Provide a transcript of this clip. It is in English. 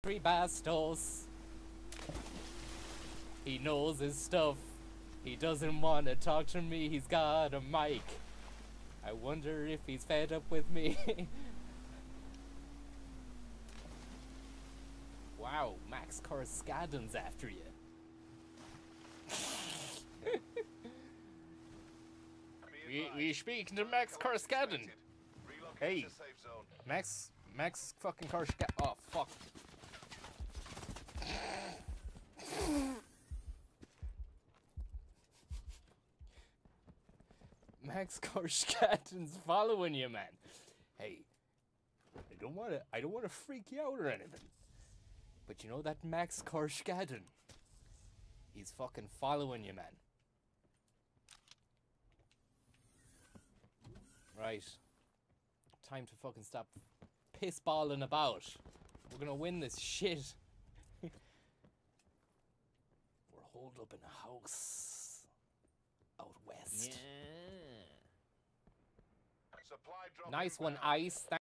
Three bastos. He knows his stuff. He doesn't want to talk to me. He's got a mic. I wonder if he's fed up with me. Wow, Max Corscadden's after you. we speaking to Max Corscadden. Hey, Max fucking Corscadden. Oh fuck. Max Corscadden's following you, man. Hey, I don't wanna freak you out or anything. But you know that Max Corscadden? He's fucking following you, man. Right. Time to fucking stop pissballing about. We're gonna win this shit. We're holed up in a house out west. Yeah. Nice one, Ice.